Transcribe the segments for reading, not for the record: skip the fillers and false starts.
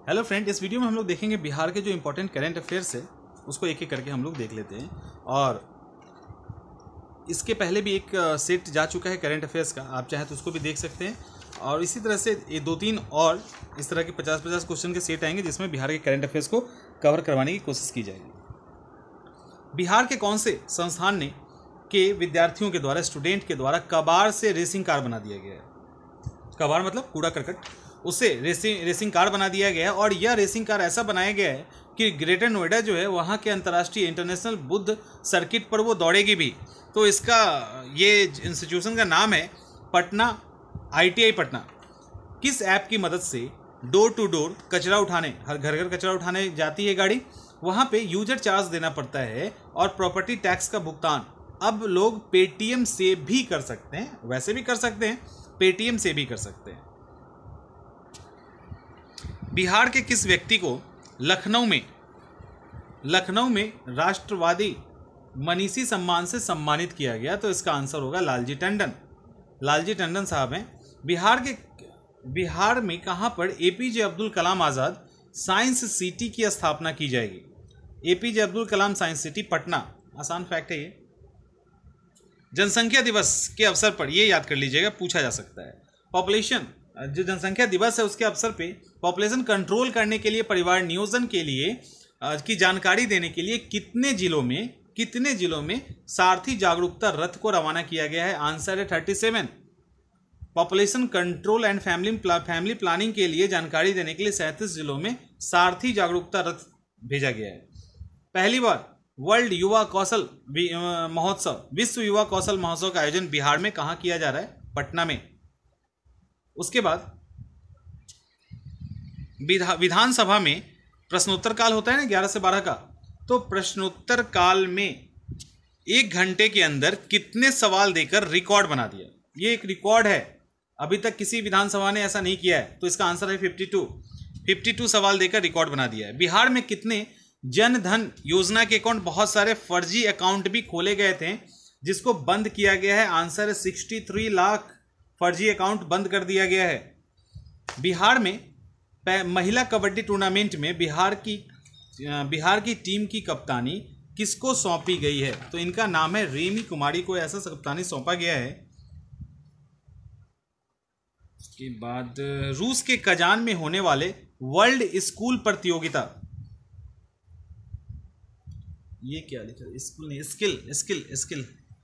Hello friend, इस video में हम लोग देखेंगे बिहार के जो इंपॉर्टेंट करंट अफेयर्स है उसको एक एक करके हम लोग देख लेते हैं। और इसके पहले भी एक सेट जा चुका है करंट अफेयर्स का, आप चाहे तो उसको भी देख सकते हैं। और इसी तरह से ये 2-3 और इस तरह के 50-50 क्वेश्चन के सेट आएंगे जिसमें बिहार के करंट अफेयर्स को कवर करवाने की कोशिश की जाएगी। बिहार के कौन से संस्थान ने के विद्यार्थियों के द्वारा, स्टूडेंट के द्वारा कबाड़ से रेसिंग कार बना दिया गया है? कबाड़ मतलब कूड़ा करकट, उससे रेसिंग कार बना दिया गया है। और यह रेसिंग कार ऐसा बनाया गया है कि ग्रेटर नोएडा जो है वहाँ के अंतर्राष्ट्रीय इंटरनेशनल बुद्ध सर्किट पर वो दौड़ेगी भी। तो इसका ये इंस्टीट्यूशन का नाम है पटना ITI पटना। किस ऐप की मदद से डोर टू डोर कचरा उठाने, हर घर घर कचरा उठाने जाती है गाड़ी, वहाँ पे यूजर चार्ज देना पड़ता है और प्रॉपर्टी टैक्स का भुगतान अब लोग पेटीएम से भी कर सकते हैं। वैसे भी कर सकते हैं, पेटीएम से भी कर सकते हैं। बिहार के किस व्यक्ति को लखनऊ में राष्ट्रवादी मनीषी सम्मान से सम्मानित किया गया? तो इसका आंसर होगा लालजी टंडन। लालजी टंडन साहब हैं। बिहार में कहाँ पर APJ Abdul Kalam Azad science city की स्थापना की जाएगी? APJ Abdul Kalam science city Patna. आसान फैक्ट है ये। जनसंख्या दिवस के अवसर पर, ये याद कर लीजिएगा, पूछा जा सकता है। पॉपुलेशन, जो जनसंख्या दिवस है उसके अवसर पे पॉपुलेशन कंट्रोल करने के लिए, परिवार नियोजन के लिए की जानकारी देने के लिए कितने जिलों में सारथी जागरूकता रथ को रवाना किया गया है? आंसर है 37। Population control and family planning के लिए जानकारी देने के लिए 37 जिलों में सारथी जागरूकता रथ भेजा गया है। पहली बार वर्ल्ड युवा कौशल महोत्सव, विश्व युवा कौशल महोत्सव का आयोजन बिहार में कहाँ किया जा रहा है? पटना में। उसके बाद विधानसभा में प्रश्नोत्तर काल होता है ना 11 से 12 का, तो प्रश्नोत्तर काल में 1 घंटे के अंदर कितने सवाल देकर रिकॉर्ड बना दिया? ये एक रिकॉर्ड है, अभी तक किसी विधानसभा ने ऐसा नहीं किया है। तो इसका आंसर है 52 सवाल देकर रिकॉर्ड बना दिया है। बिहार में कितने जन धन योजना के अकाउंट, बहुत सारे फर्जी अकाउंट भी खोले गए थे जिसको बंद किया गया है? आंसर है 63 लाख फर्जी अकाउंट बंद कर दिया गया है। बिहार में महिला कबड्डी टूर्नामेंट में बिहार की टीम की कप्तानी किसको सौंपी गई है? तो इनका नाम है रेमी कुमारी को ऐसा कप्तानी सौंपा गया है। उसके बाद रूस के कजान में होने वाले वर्ल्ड स्कूल प्रतियोगिता, ये क्या लिखा है? स्कूल नहीं, स्किल।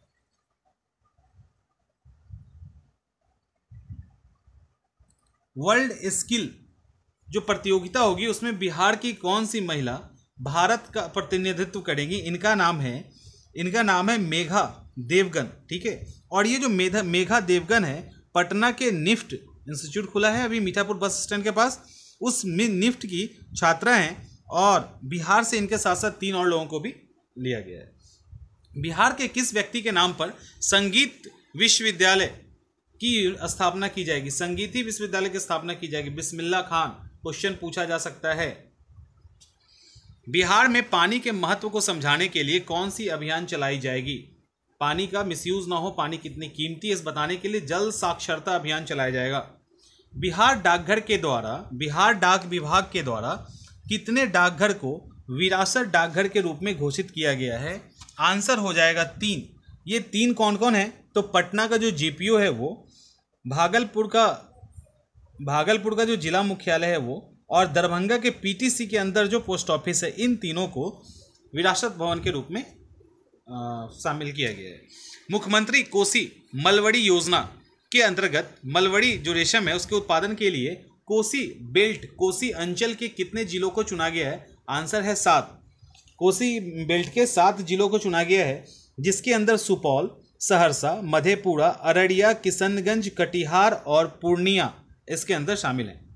वर्ल्ड स्किल जो प्रतियोगिता होगी उसमें बिहार की कौन सी महिला भारत का प्रतिनिधित्व करेंगी? इनका नाम है मेघा देवगन। ठीक है। और ये जो मेघा देवगन है, पटना के निफ्ट इंस्टीट्यूट खुला है अभी मीठापुर बस स्टैंड के पास, उस निफ्ट की छात्रा हैं। और बिहार से इनके साथ साथ 3 और लोगों को भी लिया गया है। बिहार के किस व्यक्ति के नाम पर संगीत विश्वविद्यालय की स्थापना की जाएगी? संगीत विश्वविद्यालय की स्थापना की जाएगी। बिस्मिल्लाह खान क्वेश्चन पूछा जा सकता है। बिहार में पानी के महत्व को समझाने के लिए कौन सी अभियान चलाई जाएगी? पानी का मिसयूज ना हो, पानी कितनी कीमती है इस बताने के लिए जल साक्षरता अभियान चलाया जाएगा। बिहार डाक विभाग के द्वारा कितने डाकघर को विरासत डाकघर के रूप में घोषित किया गया है? आंसर हो जाएगा 3। ये 3 कौन कौन है? तो पटना का जो GPO है वो, भागलपुर का जो जिला मुख्यालय है वो, और दरभंगा के PTC के अंदर जो पोस्ट ऑफिस है, इन तीनों को विरासत भवन के रूप में शामिल किया गया है। मुख्यमंत्री कोसी मलवड़ी योजना के अंतर्गत मलवड़ी जो रेशम है उसके उत्पादन के लिए कोसी अंचल के कितने जिलों को चुना गया है? आंसर है 7। कोसी बेल्ट के 7 जिलों को चुना गया है, जिसके अंदर सुपौल, सहरसा, मधेपुरा, अररिया, किशनगंज, कटिहार और पूर्णिया इसके अंदर शामिल हैं।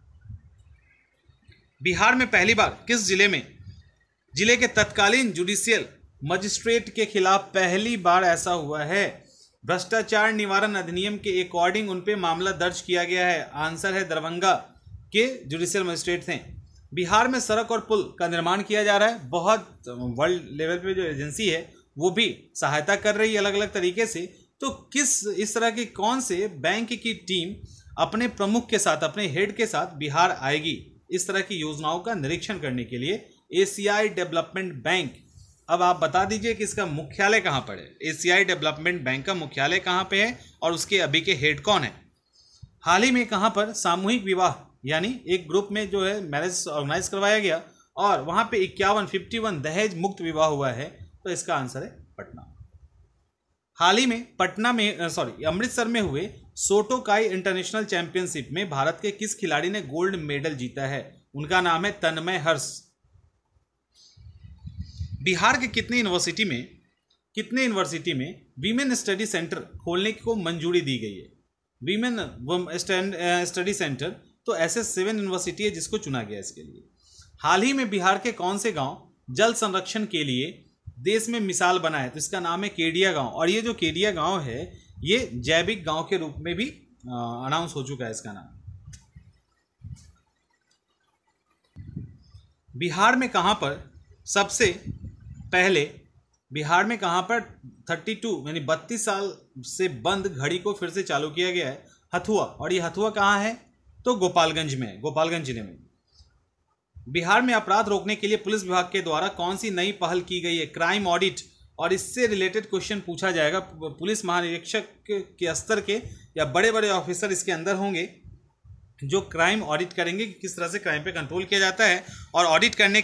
बिहार में पहली बार किस जिले के तत्कालीन जुडिशियल मजिस्ट्रेट के खिलाफ पहली बार ऐसा हुआ है? भ्रष्टाचार निवारण अधिनियम के अकॉर्डिंग उन पे मामला दर्ज किया गया है। आंसर है दरभंगा के जुडिशियल मजिस्ट्रेट थे। बिहार में सड़क और पुल का निर्माण किया जा रहा है। बहुत वर्ल्ड लेवल पे जो एजेंसी है वो भी सहायता कर रही है अलग अलग तरीके से। तो इस तरह की कौन से बैंक की टीम अपने प्रमुख के साथ, अपने हेड के साथ बिहार आएगी? इस तरह की योजनाओं का निरीक्षण करने के लिए एशियाई डेवलपमेंट बैंक। अब आप बता दीजिए कि इसका मुख्यालय कहाँ पर है। एशियाई डेवलपमेंट बैंक का मुख्यालय कहाँ पे है और उसके अभी के हेड कौन है। हाल ही में कहाँ पर सामूहिक विवाह यानी एक ग्रुप में जो है मैरिज ऑर्गेनाइज करवाया गया और वहाँ पे 51 दहेज मुक्त विवाह हुआ है, तो इसका आंसर है पटना। हाल ही में अमृतसर में हुए सोटोकाई इंटरनेशनल चैंपियनशिप में भारत के किस खिलाड़ी ने गोल्ड मेडल जीता है। उनका नाम है तन्मय हर्ष। बिहार के कितने यूनिवर्सिटी में वीमेन स्टडी सेंटर खोलने को मंजूरी दी गई है। वीमेन स्टडी सेंटर तो ऐसे 7 यूनिवर्सिटी है जिसको चुना गया इसके लिए। हाल ही में बिहार के कौन से गांव जल संरक्षण के लिए देश में मिसाल बना है, तो इसका नाम है केडिया गांव। और ये जो केडिया गांव है ये जैविक गांव के रूप में भी अनाउंस हो चुका है इसका नाम। बिहार में कहां पर 32 साल से बंद घड़ी को फिर से चालू किया गया है। हथुआ, और ये हथुआ कहाँ है तो गोपालगंज में है, गोपालगंज जिले में। बिहार में अपराध रोकने के लिए पुलिस विभाग के द्वारा कौन सी नई पहल की गई है। क्राइम ऑडिट, और इससे रिलेटेड क्वेश्चन पूछा जाएगा। पुलिस महानिरीक्षक के स्तर के या बड़े बड़े ऑफिसर इसके अंदर होंगे जो क्राइम ऑडिट करेंगे कि किस तरह से क्राइम पे कंट्रोल किया जाता है। और ऑडिट करने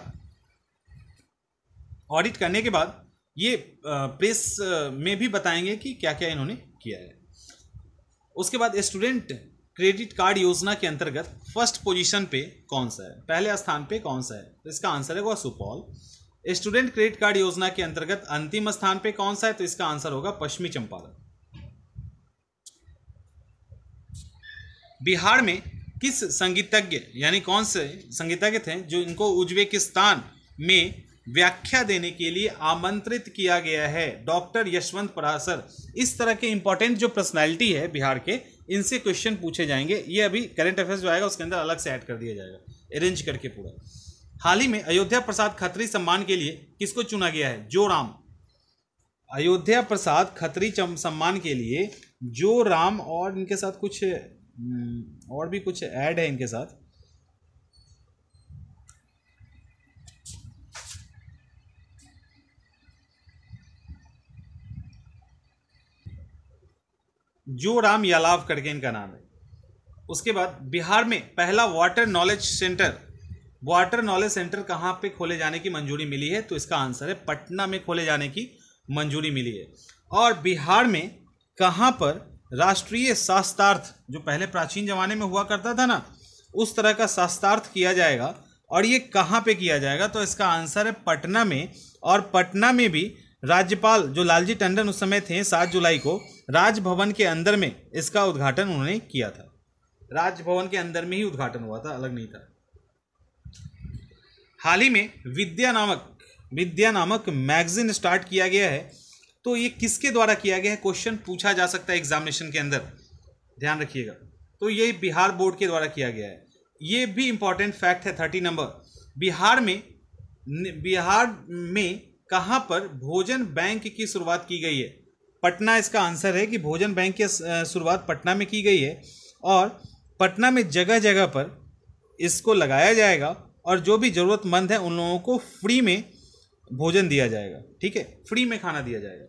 के बाद ये प्रेस में भी बताएंगे कि क्या क्या इन्होंने किया है। उसके बाद स्टूडेंट क्रेडिट कार्ड योजना के अंतर्गत फर्स्ट पोजीशन पे कौन सा है, पहले स्थान पे कौन सा है, तो इसका आंसर है वो सुपौल। स्टूडेंट क्रेडिट कार्ड योजना के अंतर्गत अंतिम स्थान पे कौन सा है, तो इसका आंसर होगा पश्चिमी चंपारण। बिहार में किस संगीतज्ञ यानी कौन से संगीतज्ञ थे जो इनको उज्बेकिस्तान में व्याख्या देने के लिए आमंत्रित किया गया है। डॉक्टर यशवंत पराशर। इस तरह के इंपॉर्टेंट जो पर्सनैलिटी है बिहार के, इनसे क्वेश्चन पूछे जाएंगे। ये अभी करंट अफेयर्स जो आएगा उसके अंदर अलग से ऐड कर दिया जाएगा, अरेंज करके पूरा। हाल ही में अयोध्या प्रसाद खत्री सम्मान के लिए किसको चुना गया है, जो राम। अयोध्या प्रसाद खत्री सम्मान के लिए जो राम, और इनके साथ कुछ और भी कुछ ऐड है इनके साथ। जो राम यालाव करके इनका नाम है। उसके बाद बिहार में पहला वाटर नॉलेज सेंटर कहाँ पे खोले जाने की मंजूरी मिली है, तो इसका आंसर है पटना में खोले जाने की मंजूरी मिली है। और बिहार में कहाँ पर राष्ट्रीय शास्त्रार्थ, जो पहले प्राचीन जमाने में हुआ करता था ना, उस तरह का शास्त्रार्थ किया जाएगा, और ये कहाँ पे किया जाएगा, तो इसका आंसर है पटना में। और पटना में भी राज्यपाल जो लालजी टंडन उस समय थे 7 जुलाई को राजभवन के अंदर में इसका उद्घाटन उन्होंने किया था। राजभवन के अंदर में ही उद्घाटन हुआ था, अलग नहीं था। हाल ही में विद्या नामक मैगजीन स्टार्ट किया गया है, तो ये किसके द्वारा किया गया है, क्वेश्चन पूछा जा सकता है एग्जामिनेशन के अंदर, ध्यान रखिएगा। तो ये बिहार बोर्ड के द्वारा किया गया है। ये भी इंपॉर्टेंट फैक्ट है 30 नंबर। बिहार में कहां पर भोजन बैंक की शुरुआत की गई है। पटना इसका आंसर है कि भोजन बैंक की शुरुआत पटना में की गई है, और पटना में जगह जगह पर इसको लगाया जाएगा, और जो भी जरूरतमंद है उन लोगों को फ्री में भोजन दिया जाएगा, ठीक है, फ्री में खाना दिया जाएगा।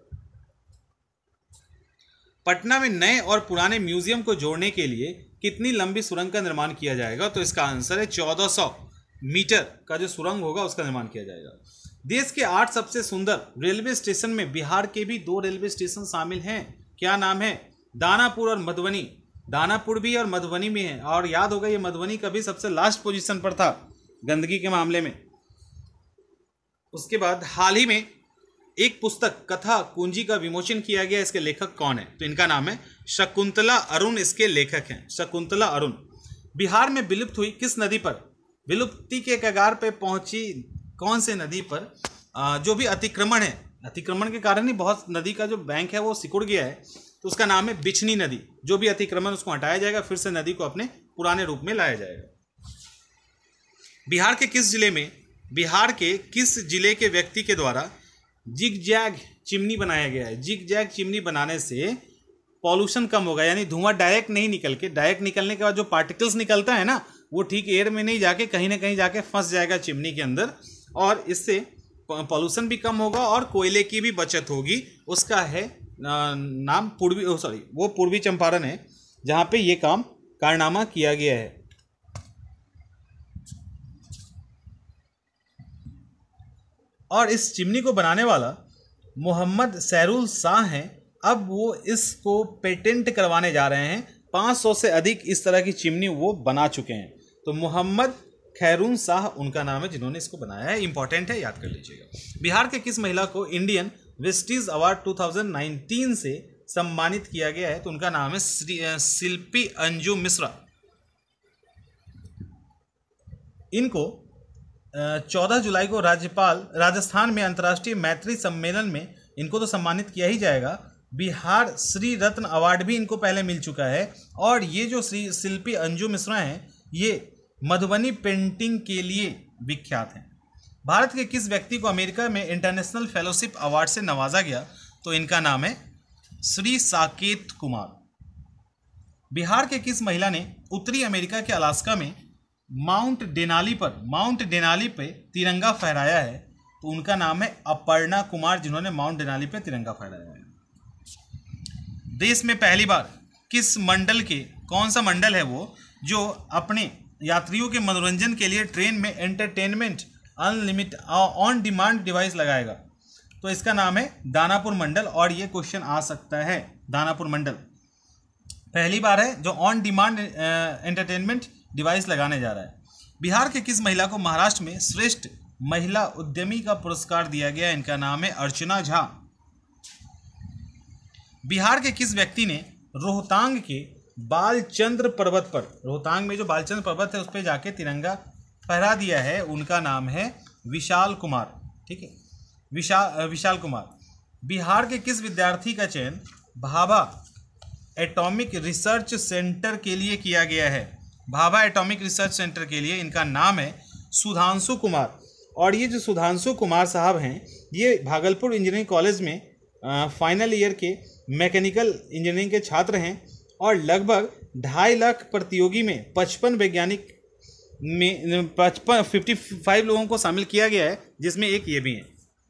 पटना में नए और पुराने म्यूजियम को जोड़ने के लिए कितनी लंबी सुरंग का निर्माण किया जाएगा, तो इसका आंसर है 1400 मीटर का जो सुरंग होगा उसका निर्माण किया जाएगा। देश के 8 सबसे सुंदर रेलवे स्टेशन में बिहार के भी 2 रेलवे स्टेशन शामिल हैं। क्या नाम है, दानापुर और मधुबनी। दानापुर भी और मधुबनी में है, और याद होगा ये मधुबनी कभी सबसे लास्ट पोजीशन पर था गंदगी के मामले में। उसके बाद हाल ही में एक पुस्तक कथा कुंजी का विमोचन किया गया, इसके लेखक कौन है, तो इनका नाम है शकुंतला अरुण, इसके लेखक हैं शकुंतला अरुण। बिहार में विलुप्त हुई किस नदी पर, विलुप्ति के कगार पे पहुंची कौन से नदी पर जो भी अतिक्रमण है, अतिक्रमण के कारण ही बहुत नदी का जो बैंक है वो सिकुड़ गया है, तो उसका नाम है बिछनी नदी। जो भी अतिक्रमण उसको हटाया जाएगा, फिर से नदी को अपने पुराने रूप में लाया जाएगा। बिहार के किस जिले के व्यक्ति के द्वारा जिग जैग चिमनी बनाया गया है। जिग जैग चिमनी बनाने से पॉल्यूशन कम होगा, यानी धुआं डायरेक्ट नहीं निकल के, डायरेक्ट निकलने के बाद जो पार्टिकल्स निकलता है ना, वो ठीक एयर में नहीं जाके कहीं ना कहीं जाके फंस जाएगा चिमनी के अंदर, और इससे पॉल्यूशन भी कम होगा और कोयले की भी बचत होगी। उसका है नाम वो पूर्वी चंपारण है, जहाँ पे ये कारनामा किया गया है। और इस चिमनी को बनाने वाला मोहम्मद सैरुल शाह हैं। अब वो इसको पेटेंट करवाने जा रहे हैं। 500 से अधिक इस तरह की चिमनी वो बना चुके हैं। तो मोहम्मद खैरून शाह उनका नाम है जिन्होंने इसको बनाया है। इंपॉर्टेंट है, याद कर लीजिएगा। बिहार के किस महिला को इंडियन वेस्टीज अवार्ड 2019 से सम्मानित किया गया है? तो उनका नाम है शिल्पी अंजू मिश्रा। इनको 14 जुलाई को राजस्थान में अंतर्राष्ट्रीय मैत्री सम्मेलन में इनको तो सम्मानित किया ही जाएगा। बिहार श्री रत्न अवार्ड भी इनको पहले मिल चुका है। और ये जो श्री शिल्पी अंजू मिश्रा हैं, ये मधुबनी पेंटिंग के लिए विख्यात हैं। भारत के किस व्यक्ति को अमेरिका में इंटरनेशनल फेलोशिप अवार्ड से नवाजा गया? तो इनका नाम है श्री साकेत कुमार। बिहार के किस महिला ने उत्तरी अमेरिका के अलास्का में माउंट डेनाली पे तिरंगा फहराया है? तो उनका नाम है अपर्णा कुमार, जिन्होंने माउंट डेनाली पे तिरंगा फहराया है। देश में पहली बार किस मंडल के, कौन सा मंडल है वो, जो अपने यात्रियों के मनोरंजन के लिए ट्रेन में entertainment unlimited on demand device लगाएगा? तो इसका नाम है दानापुर मंडल। और ये क्वेश्चन आ सकता है, दानापुर मंडल पहली बार है जो ऑन डिमांड एंटरटेनमेंट डिवाइस लगाने जा रहा है। बिहार के किस महिला को महाराष्ट्र में श्रेष्ठ महिला उद्यमी का पुरस्कार दिया गया? इनका नाम है अर्चना झा। बिहार के किस व्यक्ति ने रोहतांग के बालचंद्र पर्वत पर, रोहतांग में जो बालचंद्र पर्वत है उस पर जाके तिरंगा फहरा दिया है? उनका नाम है विशाल कुमार। ठीक है, विशाल कुमार। बिहार के किस विद्यार्थी का चयन भाभा एटॉमिक रिसर्च सेंटर के लिए किया गया है? भाभा एटॉमिक रिसर्च सेंटर के लिए इनका नाम है सुधांशु कुमार। और ये जो सुधांशु कुमार साहब हैं, ये भागलपुर इंजीनियरिंग कॉलेज में फाइनल ईयर के मैकेनिकल इंजीनियरिंग के छात्र हैं। और लगभग 2.5 लाख प्रतियोगी में 55 वैज्ञानिक में 55 लोगों को शामिल किया गया है, जिसमें एक ये भी है।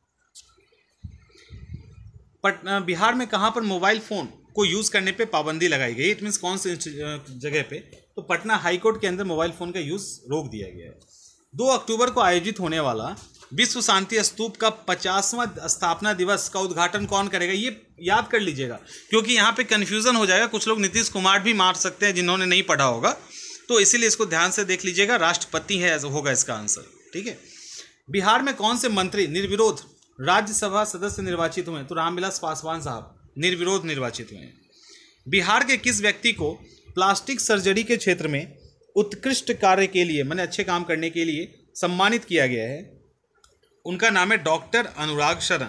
बिहार में कहाँ पर मोबाइल फ़ोन को यूज़ करने पे पाबंदी लगाई गई? इट मीन्स कौन सी जगह पे? तो पटना हाई कोर्ट के अंदर मोबाइल फ़ोन का यूज़ रोक दिया गया है। 2 अक्टूबर को आयोजित होने वाला विश्व शांति स्तूप का 50वां स्थापना दिवस का उद्घाटन कौन करेगा? ये याद कर लीजिएगा, क्योंकि यहाँ पे कन्फ्यूज़न हो जाएगा। कुछ लोग नीतीश कुमार भी मार सकते हैं जिन्होंने नहीं पढ़ा होगा, तो इसीलिए इसको ध्यान से देख लीजिएगा। राष्ट्रपति है होगा इसका आंसर। ठीक है। बिहार में कौन से मंत्री निर्विरोध राज्यसभा सदस्य निर्वाचित हुए? तो रामविलास पासवान साहब निर्विरोध निर्वाचित हुए हैं। बिहार के किस व्यक्ति को प्लास्टिक सर्जरी के क्षेत्र में उत्कृष्ट कार्य के लिए, माने अच्छे काम करने के लिए सम्मानित किया गया है? उनका नाम है डॉक्टर अनुराग शरण।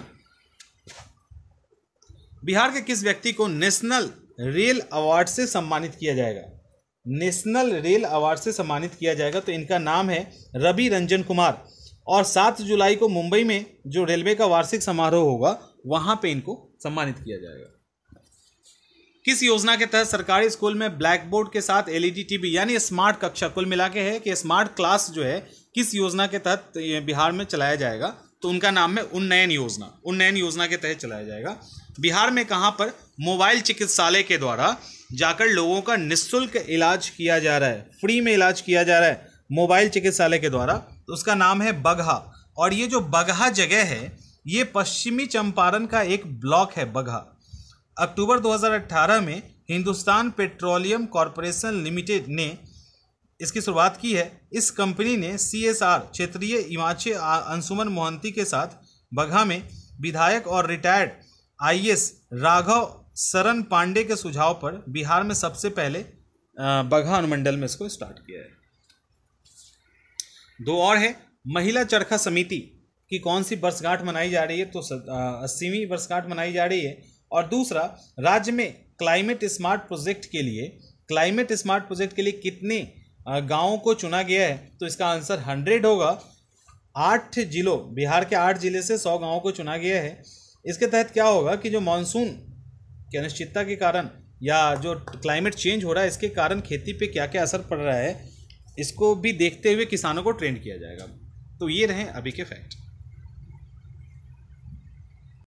बिहार के किस व्यक्ति को नेशनल रेल अवार्ड से सम्मानित किया जाएगा? नेशनल रेल अवार्ड से सम्मानित किया जाएगा, तो इनका नाम है रवि रंजन कुमार। और 7 जुलाई को मुंबई में जो रेलवे का वार्षिक समारोह होगा, वहां पे इनको सम्मानित किया जाएगा। किस योजना के तहत सरकारी स्कूल में ब्लैक बोर्ड के साथ एलईडी टीवी यानी स्मार्ट कक्षा, कुल मिला के है कि स्मार्ट क्लास जो है किस योजना के तहत बिहार में चलाया जाएगा? तो उनका नाम है उन्नयन योजना। उन्नयन योजना के तहत चलाया जाएगा। बिहार में कहाँ पर मोबाइल चिकित्सालय के द्वारा जाकर लोगों का निःशुल्क इलाज किया जा रहा है, फ्री में इलाज किया जा रहा है मोबाइल चिकित्सालय के द्वारा? तो उसका नाम है बगहा। और ये जो बगहा जगह है, ये पश्चिमी चंपारण का एक ब्लॉक है बगहा। अक्टूबर 2018 में हिंदुस्तान पेट्रोलियम कॉरपोरेशन लिमिटेड ने इसकी शुरुआत की है। इस कंपनी ने CSR क्षेत्रीय इमाचे अंशुमन मोहंती के साथ बगहा में विधायक और रिटायर्ड IAS राघव शरण पांडे के सुझाव पर बिहार में सबसे पहले बगहा अनुमंडल में इसको स्टार्ट किया है। 2 और है, महिला चरखा समिति की कौन सी वर्षगांठ मनाई जा रही है? तो 80वीं वर्षगांठ मनाई जा रही है। और दूसरा, राज्य में क्लाइमेट स्मार्ट प्रोजेक्ट के लिए कितने गांवों को चुना गया है? तो इसका आंसर 100 होगा। 8 जिलों, बिहार के 8 जिले से 100 गांवों को चुना गया है। इसके तहत क्या होगा कि जो मानसून की अनिश्चितता के कारण या जो क्लाइमेट चेंज हो रहा है, इसके कारण खेती पे क्या क्या असर पड़ रहा है, इसको भी देखते हुए किसानों को ट्रेंड किया जाएगा। तो ये रहे अभी के फैक्ट।